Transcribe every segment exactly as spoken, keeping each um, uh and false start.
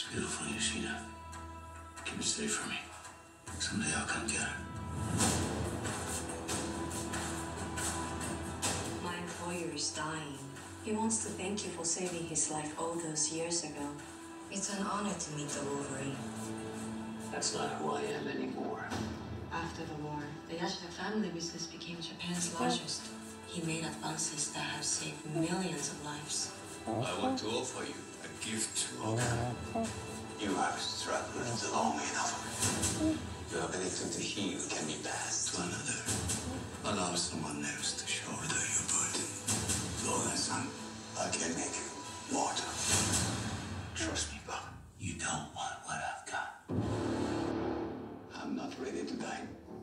beautiful, Yoshida. Keep it safe for me. Someday I'll come get it. My employer is dying. He wants to thank you for saving his life all those years ago. It's an honor to meet the Wolverine. That's not who I am anymore. After the war, the Yashida family business became Japan's largest. He made advances that have saved millions of lives. I want to offer you a gift to Oka. You have struggled long enough. Your ability to heal can be passed to another. Allow someone else to shoulder your burden. Logan-san, I can make you mortal. Trust me, Bob. You don't want what I've got. I'm not ready to die.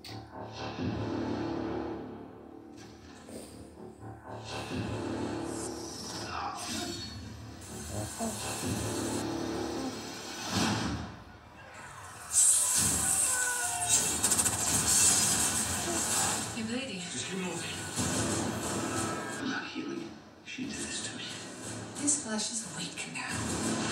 You're bleeding. Just keep moving. I'm not healing. She did this to me. This flesh is weak now.